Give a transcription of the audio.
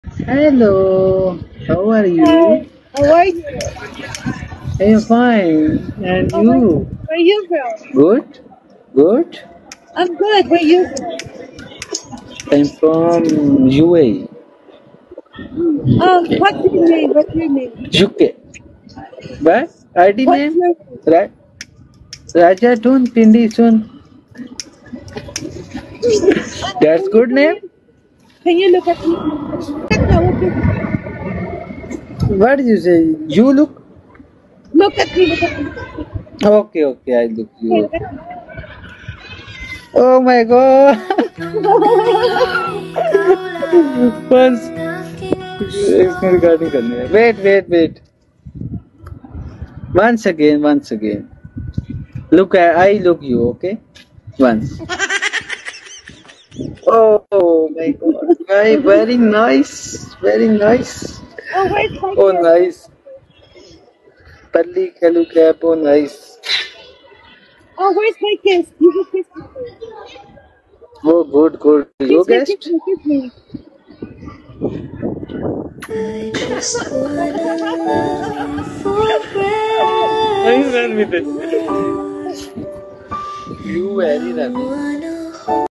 Hello, how are Hi, you? how are you? I'm fine. And Oh, you? where you from? Good? Good? I'm good. Where you from? I'm from UAE. What's your name? What's your name? UK. But ID What's name? your name? Ra- Rajatun Pindisun. That's Can you good come name? here? Can you look at me? Look at me. What's your name? What did you say? You look? Look at me. Look at me. Okay, okay, I look Okay, you. look at me. Oh my god. Once. इसमें recording करनी है. Wait, wait, wait. Once again, once again. Look, I look you, okay? Once. Oh my god. Very nice. Very nice. Oh, where's my Oh, kiss? nice. Palli Kalu cap. Oh, nice. Oh, where's my kiss? You can kiss me first. Oh, good, good. You Kiss me, kiss guessed? me, kiss me. I just wanna love you I run with it. forevermore. You And I very run. wanna